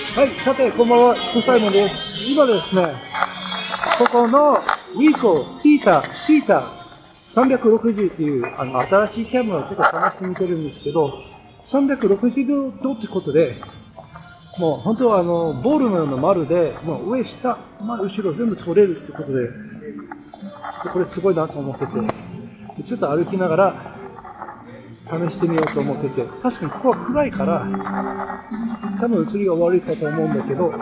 はい、さて、こんばんは、フサイモンです。今ですね、ここのリコシータ360という新しいキャメラをちょっと試してみてるんですけど、360度ってことで、もう本当はボールのような丸で、もう上、下、前、後ろ全部撮れるってことで、ちょっとこれすごいなと思ってて、ちょっと歩きながら試してみようと思ってて、確かにここは暗いから、多分映りが悪いかと思うんだけど、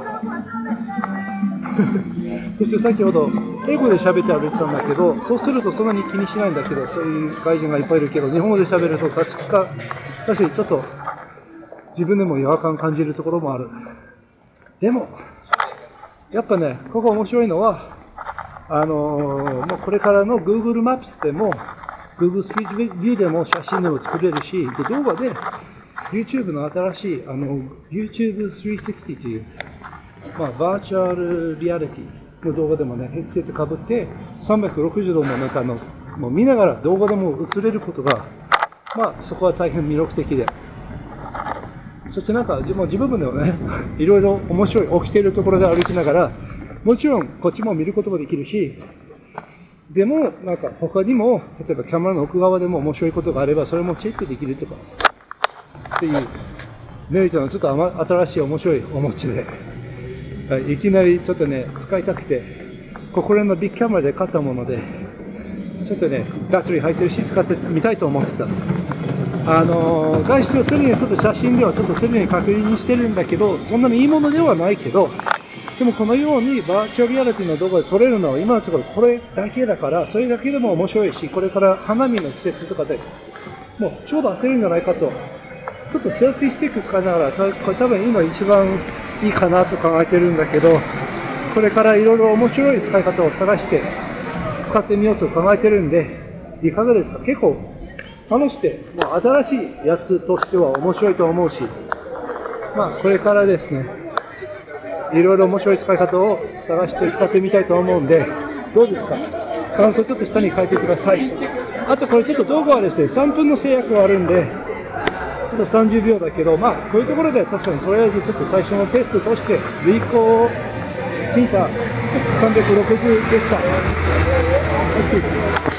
そして先ほど英語で喋って歩いてたんだけど、そうするとそんなに気にしないんだけど、そういう外人がいっぱいいるけど、日本語で喋ると確かにちょっと自分でも違和感感じるところもある。でも、やっぱね、ここ面白いのは、もうこれからの Google Maps でも、Google Street View でも写真でも作れるし、で動画で YouTube の新しいYouTube 360という、バーチャルリアリティの動画でもね、ヘッドセットかぶって360度ももう見ながら動画でも映れることが、そこは大変魅力的で、そして自分でもね、いろいろ面白い起きているところで歩きながら、もちろんこっちも見ることができるし、でも他にも例えばキャメラの奥側でも面白いことがあればそれもチェックできるとかっていうメリットのちょっと新しい面白いお持ちで、いきなりちょっとね使いたくて、これのビッグキャメラで買ったものでちょっとねバッテリー入ってるし使ってみたいと思ってた。外出をするにはちょっと写真ではちょっとするに確認してるんだけど、そんなにいいものではないけど、でもこのようにバーチャルリアリティの動画で撮れるのは今のところこれだけだから、それだけでも面白いし、これから花見の季節とかでもうちょうど当てるんじゃないかと、ちょっとセルフィースティック使いながら、これ多分いいの一番いいかなと考えてるんだけど、これからいろいろ面白い使い方を探して使ってみようと考えてるんで、いかがですか？結構楽しくて、もう新しいやつとしては面白いと思うし、これからですね、いろいろ面白い使い方を探して使ってみたいと思うんで、どうですか？感想ちょっと下に書いてください。あとこれちょっと動画はですね、3分の制約があるんで、ちょっと30秒だけど、こういうところで確かにとりあえずちょっと最初のテストとして、リコシータ360でした。